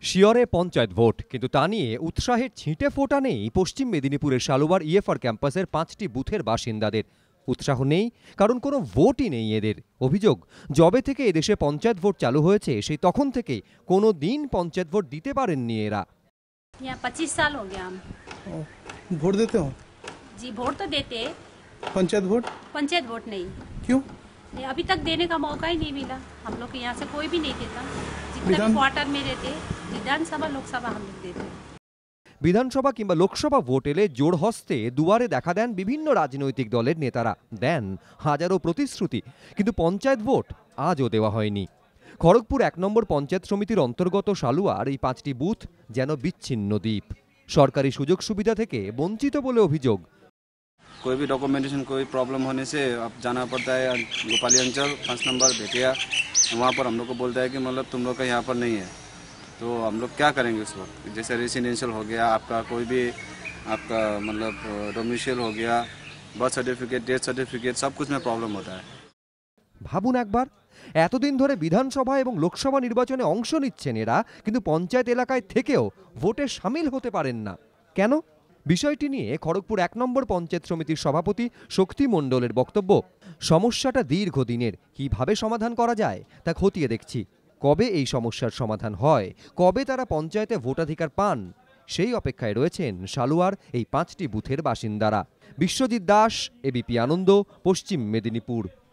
শিয়রে panchayat vote, কিন্তু তা নিয়ে উৎসাহের ছিটে ফোটা নেই পশ্চিম মেদিনীপুরের শালুয়ার ইএফআর ক্যাম্পাসের 5টি বুথের বাসিন্দাদের। উৎসাহ নেই কারণ কোনো ভোটই নেই এদের। অভিযোগ, যবে থেকে এদেশে পঞ্চায়েত ভোট চালু হয়েছে সেই তখন থেকে কোনো দিন পঞ্চায়েত ভোট দিতে পারেননি এরা। यहाँ 25 साल हो गया हम। वोट देते हो? जी वोट तो देते। पंचायत वोट नहीं। क्यों? अभी तक देने का मौका ही नहीं मिला। हम लोग के यहाँ से कोई भी नहीं देता। जितने क्वार्टर में रहते, विधानसभा लोकसभा हम लोग देते। বিধানসভা কিংবা লোকসভা ভোট এলে জোর হস্তে দুয়ারে দেখা দেন বিভিন্ন রাজনৈতিক দলের নেতারা, দেন হাজারো প্রতিশ্রুতি, কিন্তু পঞ্চায়েত ভোট আজও দেওয়া হয়নি। খড়গপুর 1 নম্বর পঞ্চায়েত সমিতির অন্তর্গত শালুয়ার এই 5টি বুথ যেন বিচ্ছিন্ন দ্বীপ। সরকারি সুযোগ সুবিধা থেকে বঞ্চিত বলে অভিযোগ। कोई भी डॉक्यूमेंटेशन कोई प्रॉब्लम होने से अब जाना पड़ता है गोपाली अंचल 5 नंबर बेटिया, वहाँ पर हम लोग को बोलता है कि मतलब तुम लोग का यहाँ पर नहीं है, तो हम लोग क्या करेंगे उस वक्त। जैसे रेसिडेंशियल हो गया, आपका कोई भी आपका मतलब डोमिसाइल हो गया, बर्थ सर्टिफिकेट, डेथ सर्टिफिकेट, सब कुछ में प्रॉब्लम होता है। ভাবুন একবার, এতদিন ধরে বিধানসভা এবং লোকসভা নির্বাচনে অংশ নিচ্ছেন এরা, কিন্তু পঞ্চায়েত এলাকায় থেকেও ভোটে সামিল হতে পারেন না। কেন? বিষয়টি নিয়ে খড়গপুর 1 নম্বর পঞ্চায়েত সমিতির সভাপতি শক্তি মণ্ডলের বক্তব্য, সমস্যাটা দীর্ঘদিনের, কিভাবে সমাধান করা যায় তা খতিয়ে দেখছি। কবে এই সমস্যার সমাধান হয়, কবে তারা পঞ্চায়েতে ভোটাধিকার পান, সেই অপেক্ষায় রয়েছেন শালুয়ার এই 5টি বুথের বাসিন্দারা। বিশ্বজিৎ দাস, এবিপি আনন্দ, পশ্চিম মেদিনীপুর।